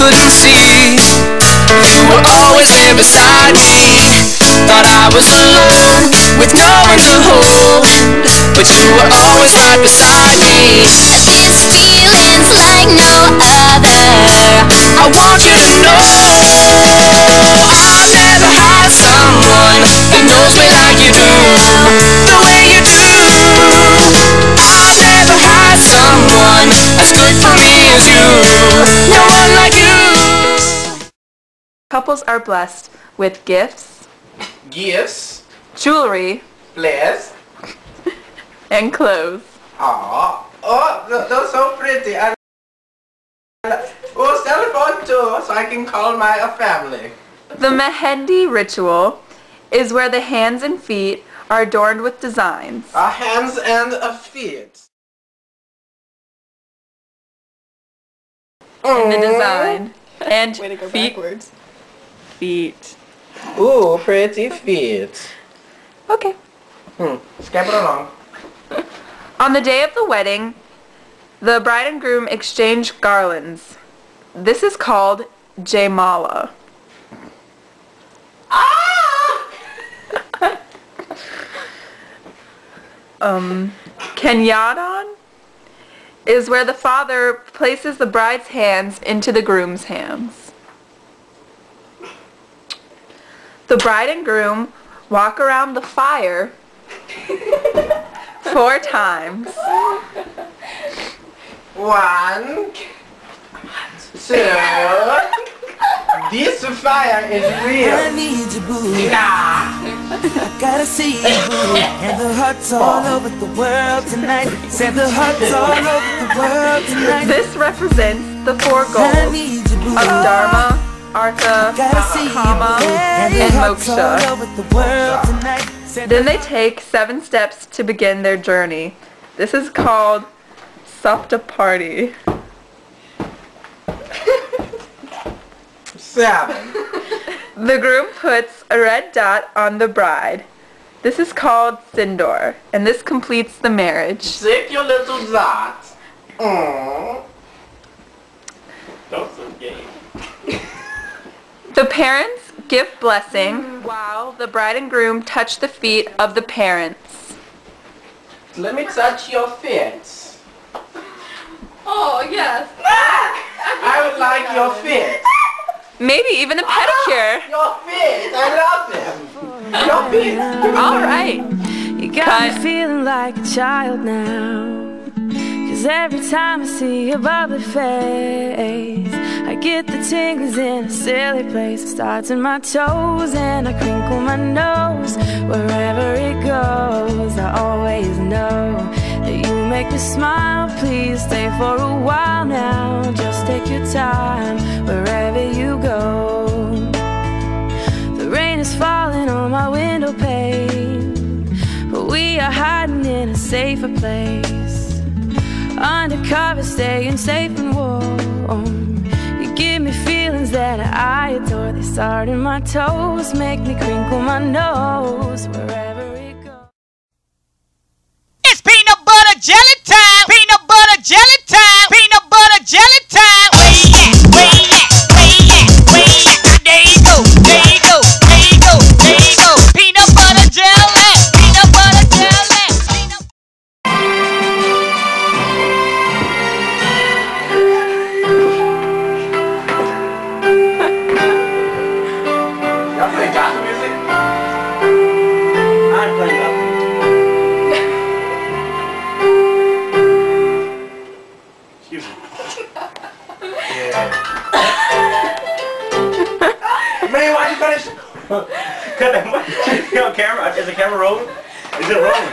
couldn't see. You were always there beside me. Thought I was alone, with no one to hold, but you were always right beside me. This feeling's like no other. I want you to know I've never had someone who knows me like you do, the way you do. I've never had someone as good for me as you, no one like you. Couples are blessed with gifts, jewelry, and clothes. Aww. Oh, those so pretty. Oh, sell it on too, so I can call my family. The mehendi ritual is where the hands and feet are adorned with designs. Hands and feet. And the design. And way to go feet. backwards. Feet. Ooh, pretty feet. Okay. Skip it along. On the day of the wedding, the bride and groom exchange garlands. This is called Jaymala. Kenyadan is where the father places the bride's hands into the groom's hands. The bride and groom walk around the fire 4 times. 1, 2. This fire is real. I need you, boo. I gotta see you, boo. And the hearts all over the world tonight. Said the hearts all over the world tonight. This represents the 4 goals of Dharma, Artha, Kama, and Moksha. Then they take 7 steps to begin their journey. This is called Saptaparti. 7. The groom puts a red dot on the bride. This is called Sindor, and this completes the marriage. Stick your little dot. Aww. Don't so gay. The parents give blessing while the bride and groom touch the feet of the parents. Let me touch your feet. Oh, yes. I would like your feet. Maybe even a pedicure. Your feet. I love them. Your feet. All right. You got me feeling like a child now. 'Cause every time I see your bubbly face, I get the tingles in a silly place. It starts in my toes and I crinkle my nose. Wherever it goes, I always know that you make me smile. Please stay for a while now. Just take your time wherever you go. The rain is falling on my window pane, but we are hiding in a safer place. Undercover, staying safe and warm. You give me feelings that I adore. They start in my toes, make me crinkle my nose. Wherever it goes. It's peanut butter jelly time. Peanut butter jelly time. Peanut butter jelly time. Where you at? Where you at? Where you at? Where you at? There you go. There you go. There you go. There you go. Peanut butter jelly. Peanut butter jelly. Peanut. Y'all play gospel music? I'm playing gospel. Excuse me. Man, why you finish? Cut that much. You on camera? Is the camera rolling? Is it rolling?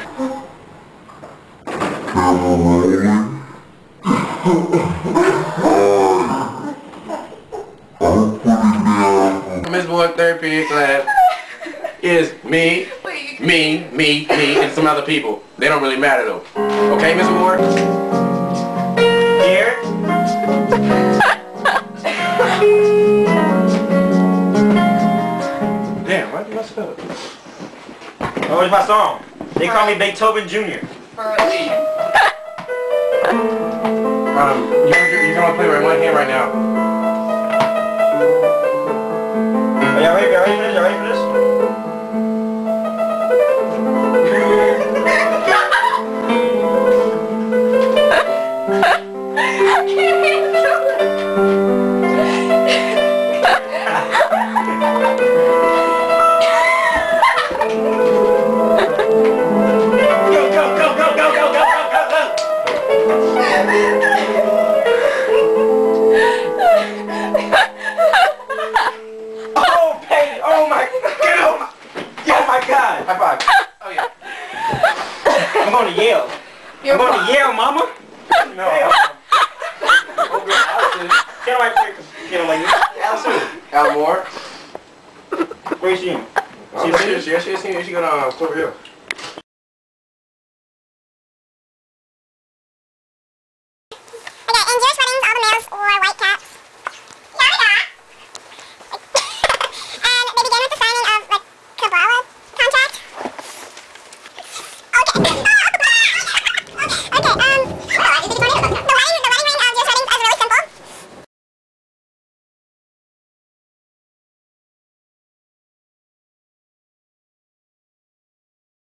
Mrs.Ward therapy class is me, and some other people. They don't really matter though. Okay, Mrs.Ward? Here? Damn, why did you mess up? Oh, it's my song. They call me Beethoven Jr. You can only play with one hand right now. Y'all ready for this? Y'all ready for this? High five. Oh yeah. I'm going to Yale. I'm going to Yale, mama. No. Get away from get away. Allison. Al Moore. Where is she? She gonna Clover Hill. Okay, in Jewish weddings, all the males wore white